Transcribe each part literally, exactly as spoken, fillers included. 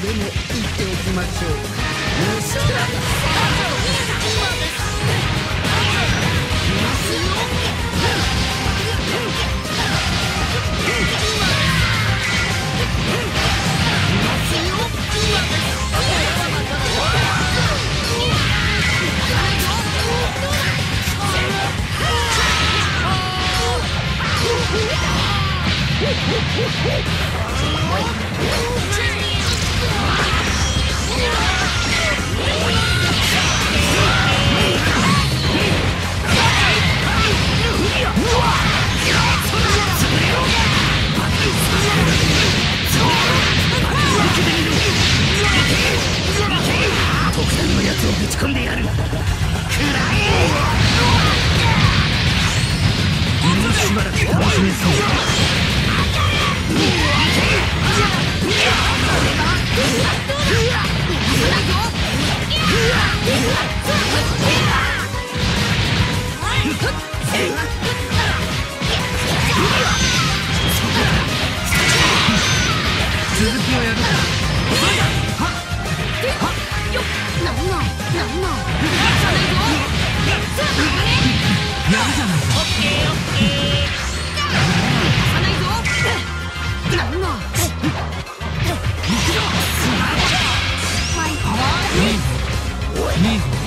でも言っておきましょう。 特段のやつをぶち込んでやる。くらえ。もうしばらく楽しめそうだ。続きをやるか。 なんなんなんなんやるじゃないか。 オッケーオッケー。貸さないぞ。なんなん行くぞ。マイパワーいいぞいいぞ。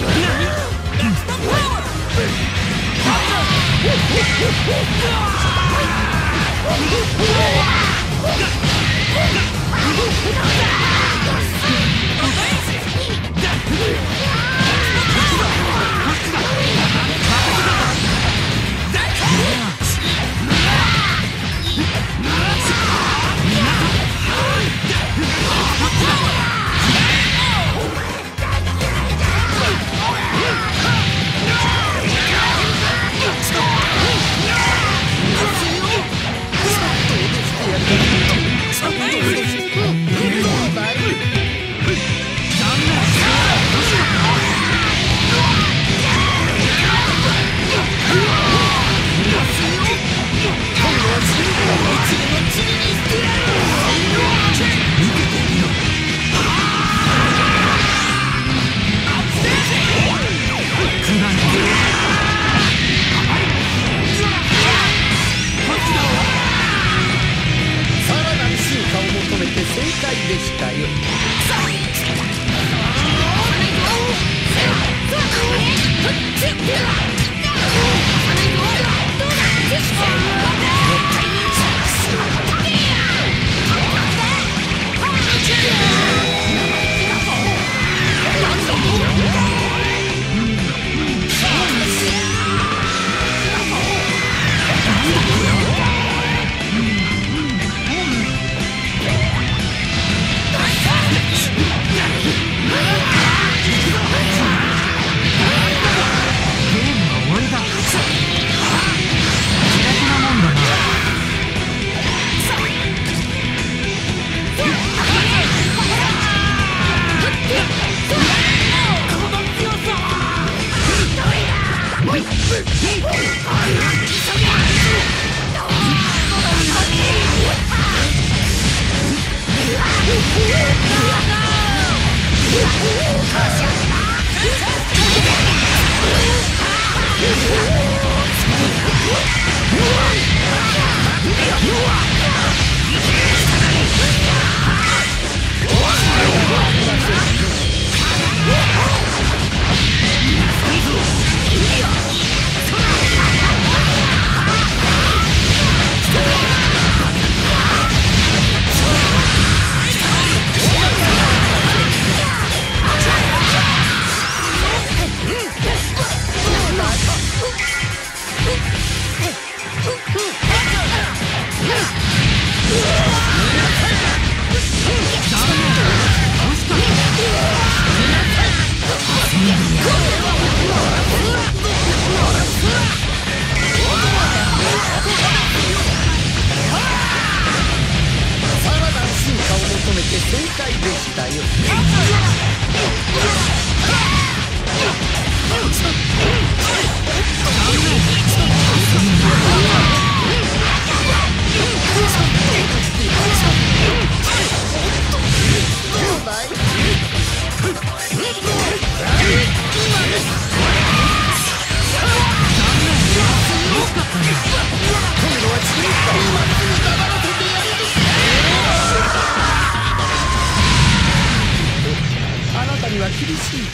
こ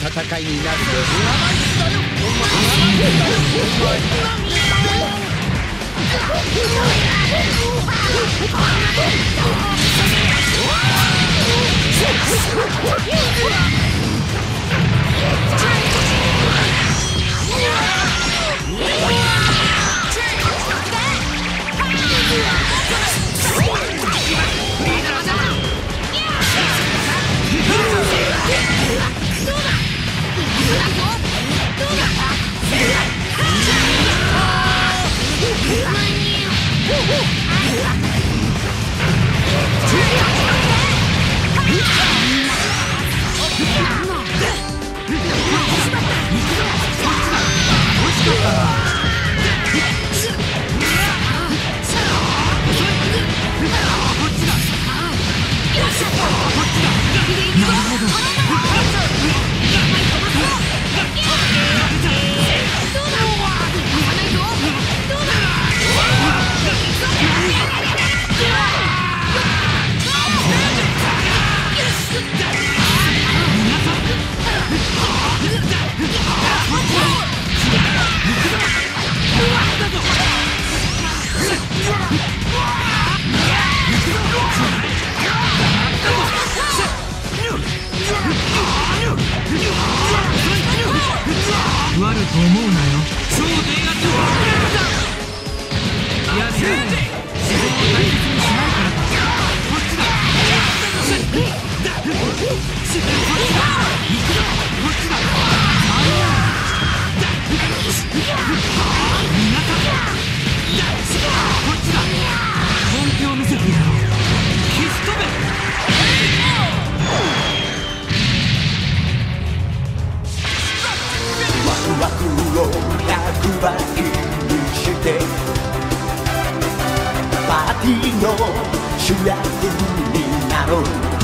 戦いになるで悪と思うなよ。超低圧いやせいぜい自分を大切にしないからだ。こっちだ。こっちだ。行くぞ。こっちだ。皆さんこっちだ。本気を見せてやろう。消し飛べ。 ワクワクをひゃくばいにしてパーティーの主役になろう。